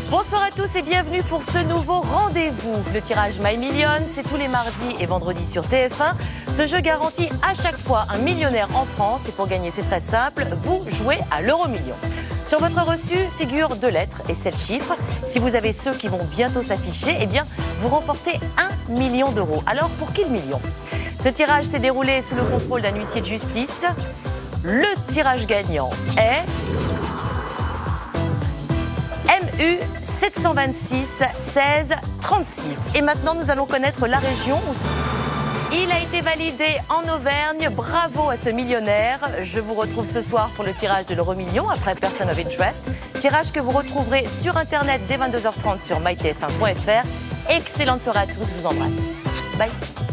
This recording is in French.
Bonsoir à tous et bienvenue pour ce nouveau rendez-vous. Le tirage My Million, c'est tous les mardis et vendredis sur TF1. Ce jeu garantit à chaque fois un millionnaire en France. Et pour gagner, c'est très simple, vous jouez à l'euro-million. Sur votre reçu figurent 2 lettres et 7 chiffres. Si vous avez ceux qui vont bientôt s'afficher, eh bien, vous remportez 1 million d'euros. Alors, pour qui le million? Ce tirage s'est déroulé sous le contrôle d'un huissier de justice. Le tirage gagnant est MU 726 16 36. Et maintenant, nous allons connaître la région où il a été validé en Auvergne. Bravo à ce millionnaire. Je vous retrouve ce soir pour le tirage de l'euro-million après Person of Interest. Tirage que vous retrouverez sur Internet dès 22h30 sur mytf1.fr. Excellente soirée à tous, je vous embrasse. Bye.